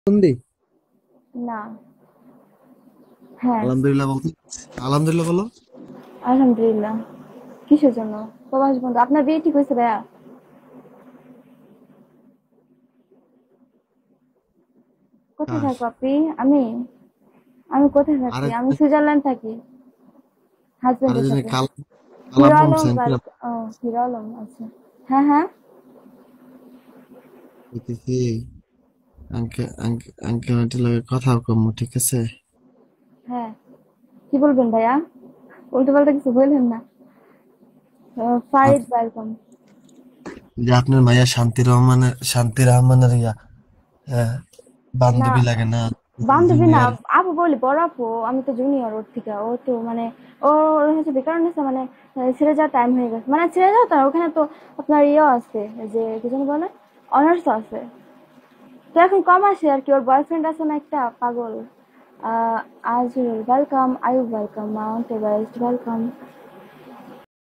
বন্দি। না। হ্যাঁ। আলহামদুলিল্লাহ বলতে, আলহামদুলিল্লাহ বলো। আলহামদুলিল্লাহ। কিসের জন্য? প্রবাস বন্ধু, আপনার বিয়ে ঠিক হয়েছে ভাইয়া? কোথায় কার? থাকো আপনি? আমি আমি কোথায় থাকি? আরে আমি সুইজারল্যান্ড থাকি আরে হাজবেন্ডের জন্য সাথে। হিরো কালাম আলম বলছেন কি ও, হিরো আলম, আচ্ছা। হ্যাঁ, হ্যাঁ। বলতেছি? আঙ্কেল আন্টির লগে কথা কম, ঠিক আছে? হ্যাঁ, কি বলবেন ভাইয়া? উল্টো পাল্টা কিছু বললেন না। ফারিদ ওয়েলকাম। যে আপনার মাইয়া শান্তি রহমানের হ্যাঁ, না, বান্ধবী লাগে না? বান্ধবী না, জুনিয়র। আপু বলি, বড় আপু। আমি তো জুনিয়র ওর থেকে। ও তো মানে ওর হচ্ছে বেকার নিছে, মানে ছেড়ে যাওয়ার টাইম হয়ে গেছে, মানে ছেড়ে যাওয়া তার ওখানে তো আপনার ইয়েও আছে, এই যে কি যেন বলে, অনার্স আছে। তো এখন কম আসে আর কি। ওর বয়ফ্রেন্ড আছে না একটা পাগল, আহ Ajul welcome, Ayub welcome, mount Everest welcome.